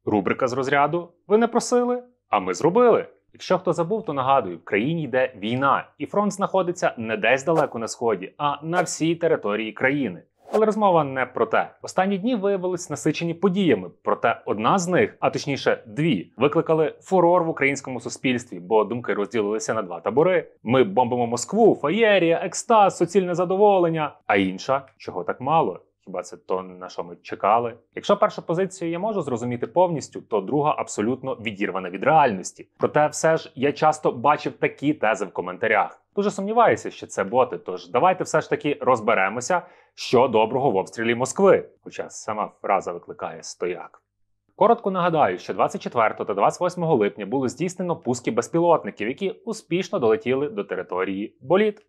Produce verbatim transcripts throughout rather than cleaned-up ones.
Рубрика з розряду «Ви не просили, а ми зробили». Якщо хто забув, то нагадую, в країні йде війна, і фронт знаходиться не десь далеко на сході, а на всій території країни. Але розмова не про те. Останні дні виявились насичені подіями, проте одна з них, а точніше дві, викликали фурор в українському суспільстві, бо думки розділилися на два табори. Ми бомбимо Москву, феєрія, екстаз, суцільне задоволення. А інша, чого так мало? Хіба це то, на що ми чекали? Якщо першу позицію я можу зрозуміти повністю, то друга абсолютно відірвана від реальності. Проте все ж я часто бачив такі тези в коментарях. Дуже сумніваюся, що це боти, тож давайте все ж таки розберемося, що доброго в обстрілі Москви. Хоча сама фраза викликає стояк. Коротко нагадаю, що двадцять четвертого та двадцять восьмого липня було здійснено пуски безпілотників, які успішно долетіли до території боліт.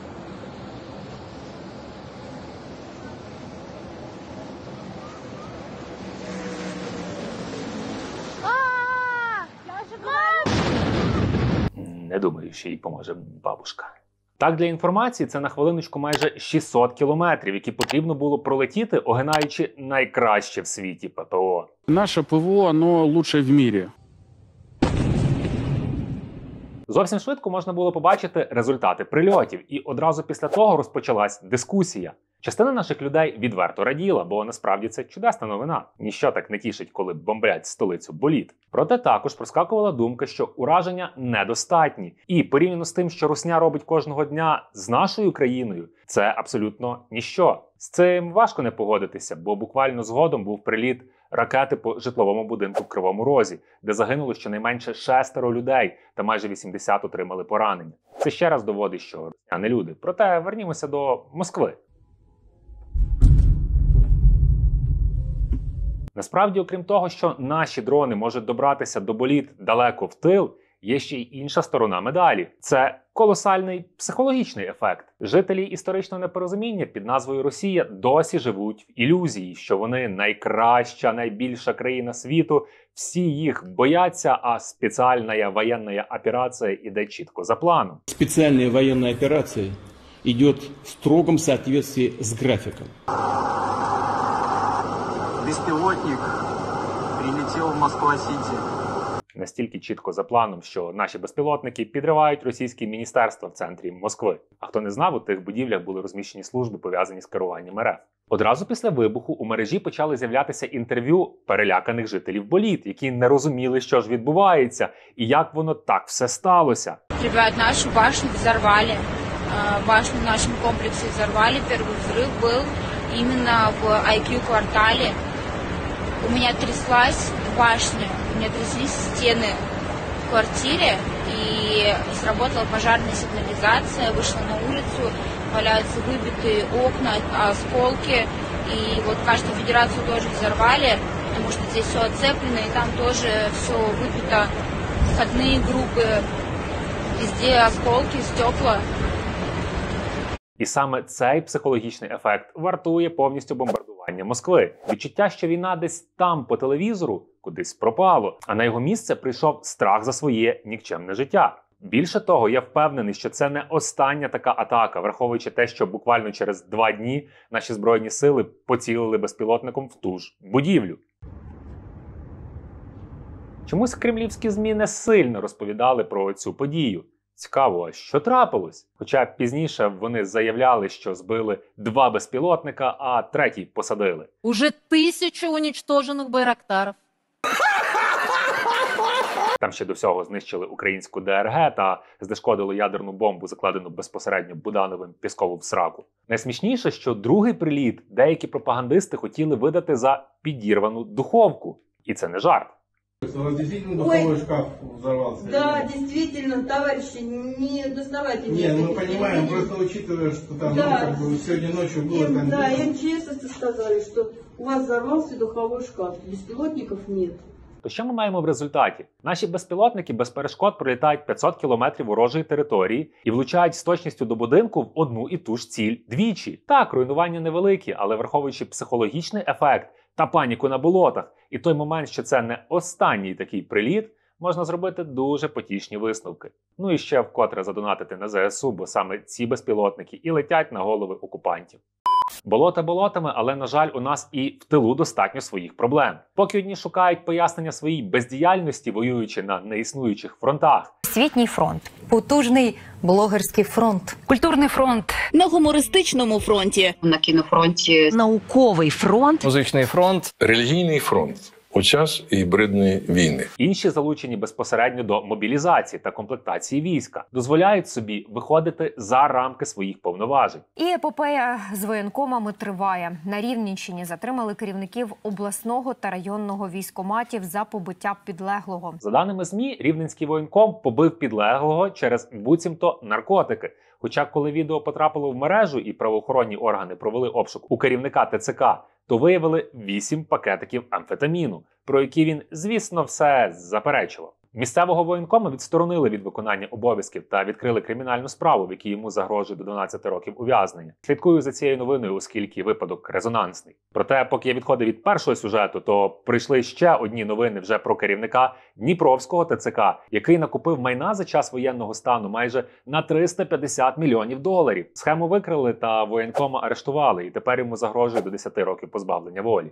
Не думаю, що їй поможе бабушка. Так, для інформації, це на хвилиночку майже шістсот кілометрів, які потрібно було пролетіти, огинаючи найкраще в світі ППО. Наше ПВО, оно лучше в мірі. Зовсім швидко можна було побачити результати прильотів, і одразу після того розпочалась дискусія. Частина наших людей відверто раділа, бо насправді це чудесна новина. Ніщо так не тішить, коли бомблять столицю боліт. Проте також проскакувала думка, що ураження недостатні. І порівняно з тим, що русня робить кожного дня з нашою країною, це абсолютно ніщо. З цим важко не погодитися, бо буквально згодом був приліт ракети по житловому будинку в Кривому Розі, де загинуло щонайменше шестеро людей та майже вісімдесят отримали поранення. Це ще раз доводить, що русня не люди. Проте вернімося до Москви. Насправді, окрім того, що наші дрони можуть добратися до боліт далеко в тил, є ще й інша сторона медалі. Це колосальний психологічний ефект. Жителі історичного непорозуміння під назвою Росія досі живуть в ілюзії, що вони найкраща, найбільша країна світу, всі їх бояться, а спеціальна воєнна операція іде чітко за планом. Спеціальна воєнна операція йде в строгому відповідності з графіком. Беспилотник прилетел в Москва-Сити. Настільки чітко за планом, що наші безпілотники підривають російські міністерства в центрі Москви. А хто не знав, у тих будівлях були розміщені служби, пов'язані з керуванням РФ. Одразу після вибуху у мережі почали з'являтися інтерв'ю переляканих жителів боліт, які не розуміли, що ж відбувається і як воно так все сталося. Ребят, нашу башню взорвали. Башню в нашем комплексе взорвали. Первый взрыв был именно в ай кью-квартале. У меня тряслась башня, у меня тряслись стены в квартире, и сработала пожарная сигнализация, вышла на улицу, валяются выбитые окна, осколки, и вот, кажется, Федерацию тоже взорвали, потому что здесь все оцеплено, и там тоже все выбито, входные группы, везде осколки, стекла. І саме цей психологічний ефект вартує повністю бомбардування Москви. Відчуття, що війна десь там по телевізору кудись пропало, а на його місце прийшов страх за своє нікчемне життя. Більше того, я впевнений, що це не остання така атака, враховуючи те, що буквально через два дні наші Збройні сили поцілили безпілотником в ту ж будівлю. Чомусь кремлівські ЗМІ не сильно розповідали про цю подію. Цікаво, а що трапилось? Хоча пізніше вони заявляли, що збили два безпілотника, а третій посадили. Уже тисячу унічтожених байрактарів. Там ще до всього знищили українську де ер ге та знешкодили ядерну бомбу, закладену безпосередньо Будановим Пєскову в сраку. Найсмішніше, що другий приліт деякі пропагандисти хотіли видати за підірвану духовку. І це не жарт. У вас действительно духовой шкаф взорвался? Да, действительно, товарищи, не доставайте. Не, ну мы понимаем, просто учитывая, что там да. ну, как бы, сегодня ночью было... Им, там, да, эм че эс сказали, что у вас взорвался духовой шкаф, беспилотников нет. То що ми маємо в результаті? Наші безпілотники без перешкод пролітають п'ятсот кілометрів ворожої території і влучають з точністю до будинку в одну і ту ж ціль двічі. Так, руйнування невеликі, але враховуючи психологічний ефект та паніку на болотах, і той момент, що це не останній такий приліт, можна зробити дуже потішні висновки. Ну і ще вкотре задонатити на зе ес у, бо саме ці безпілотники і летять на голови окупантів. Болота болотами, але, на жаль, у нас і в тилу достатньо своїх проблем. Поки одні шукають пояснення своїй бездіяльності, воюючи на неіснуючих фронтах. Освітній фронт, потужний блогерський фронт, Культурний фронт. На гумористичному фронті. На кинофронте. Науковий фронт. Музичний фронт. Релігійний фронт у час гібридної війни. Інші залучені безпосередньо до мобілізації та комплектації війська, дозволяють собі виходити за рамки своїх повноважень. І епопея з воєнкомами триває. На Рівненщині затримали керівників обласного та районного військкоматів за побиття підлеглого. За даними ЗМІ, рівненський воєнком побив підлеглого через буцімто наркотики. Хоча коли відео потрапило в мережу і правоохоронні органи провели обшук у керівника ТЦК, то виявили вісім пакетиків амфетаміну, про які він, звісно, все заперечував. Місцевого воєнкома відсторонили від виконання обов'язків та відкрили кримінальну справу, в якій йому загрожує до дванадцяти років ув'язнення. Слідкую за цією новиною, оскільки випадок резонансний. Проте, поки я відходив від першого сюжету, то прийшли ще одні новини вже про керівника Дніпровського ТЦК, який накупив майна за час воєнного стану майже на триста п'ятдесят мільйонів доларів. Схему викрили та воєнкома арештували, і тепер йому загрожує до десяти років позбавлення волі.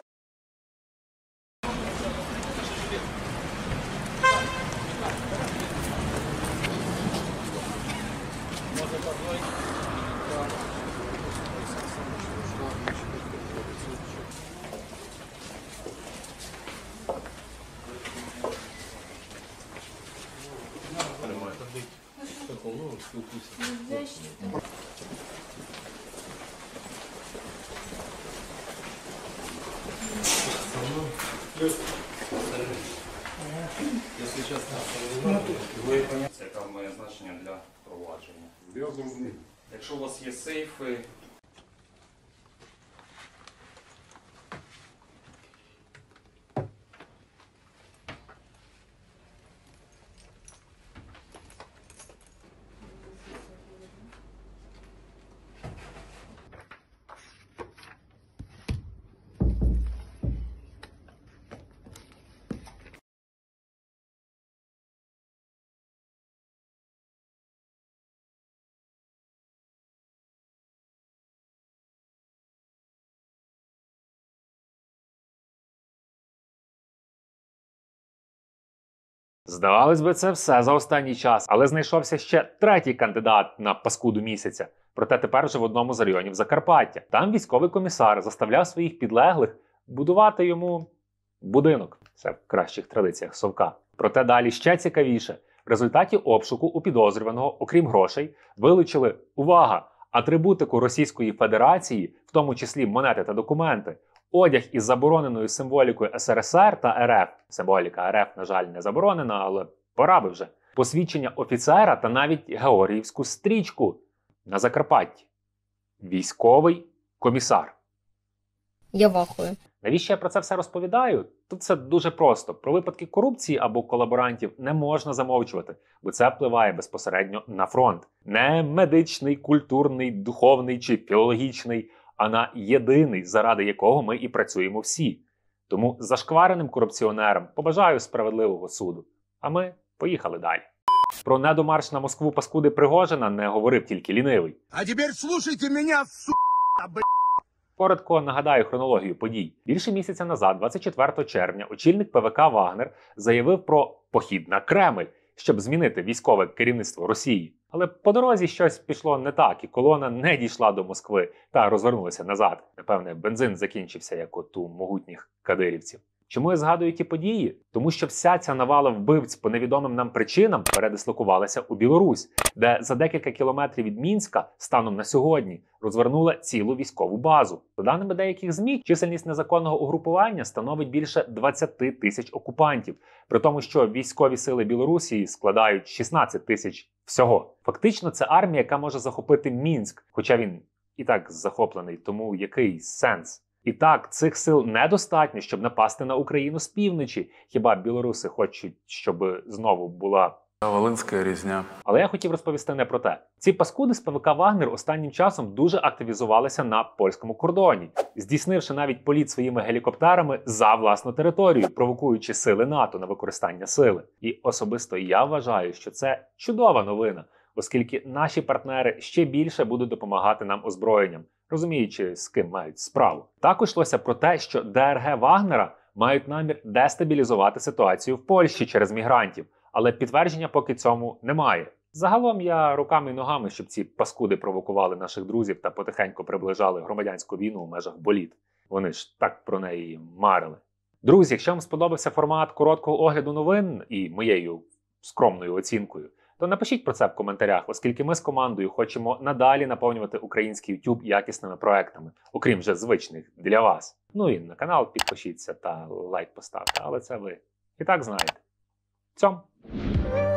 Це яке має значення для провадження. Якщо у вас є сейфи, Здавалось би, це все за останній час, але знайшовся ще третій кандидат на паскуду місяця. Проте тепер вже в одному з районів Закарпаття. Там військовий комісар заставляв своїх підлеглих будувати йому будинок. Це в кращих традиціях Совка. Проте далі ще цікавіше. В результаті обшуку у підозрюваного, окрім грошей, вилучили, увага, атрибутику Російської Федерації, в тому числі монети та документи, одяг із забороненою символікою ес ер ес ер та РФ. Символіка РФ, на жаль, не заборонена, але пора би вже. Посвідчення офіцера та навіть георгіївську стрічку на Закарпатті. Військовий комісар. Я вахую. Навіщо я про це все розповідаю? Тут це дуже просто. Про випадки корупції або колаборантів не можна замовчувати, бо це впливає безпосередньо на фронт. Не медичний, культурний, духовний чи філологічний, а на єдиний, заради якого ми і працюємо всі. Тому зашквареним корупціонерам побажаю справедливого суду. А ми поїхали далі. Про недомарш на Москву паскуди Пригожина не говорив тільки лінивий. А тепер слухайте мене, сука, б***. Коротко нагадаю хронологію подій. Більше місяця назад, двадцять четвертого червня, очільник пе ве ка «Вагнер» заявив про похід на Кремль, щоб змінити військове керівництво Росії. Але по дорозі щось пішло не так, і колона не дійшла до Москви та розвернулася назад. Напевне, бензин закінчився, як от у могутніх кадирівців. Чому я згадую ті події? Тому що вся ця навала вбивць по невідомим нам причинам передислокувалася у Білорусь, де за декілька кілометрів від Мінська, станом на сьогодні, розвернула цілу військову базу. За даними деяких ЗМІ, чисельність незаконного угрупування становить більше двадцяти тисяч окупантів, при тому, що військові сили Білорусі складають шістнадцять тисяч всього. Фактично, це армія, яка може захопити Мінськ, хоча він і так захоплений, тому який сенс? І так, цих сил недостатньо, щоб напасти на Україну з півночі. Хіба білоруси хочуть, щоб знову була Волинська різня. Але я хотів розповісти не про те. Ці паскуди з пе ве ка «Вагнер» останнім часом дуже активізувалися на польському кордоні, здійснивши навіть політ своїми гелікоптерами за власну територію, провокуючи сили НАТО на використання сили. І особисто я вважаю, що це чудова новина, оскільки наші партнери ще більше будуть допомагати нам озброєнням, розуміючи, з ким мають справу. Також йшлося про те, що ДРГ Вагнера мають намір дестабілізувати ситуацію в Польщі через мігрантів, але підтвердження поки цьому немає. Загалом я руками і ногами, щоб ці паскуди провокували наших друзів та потихеньку приближали громадянську війну у межах боліт. Вони ж так про неї марили. Друзі, якщо вам сподобався формат короткого огляду новин і моєю скромною оцінкою, то напишіть про це в коментарях, оскільки ми з командою хочемо надалі наповнювати український YouTube якісними проектами, окрім вже звичних для вас. Ну і на канал підпишіться та лайк поставте, але це ви і так знаєте. Цьом!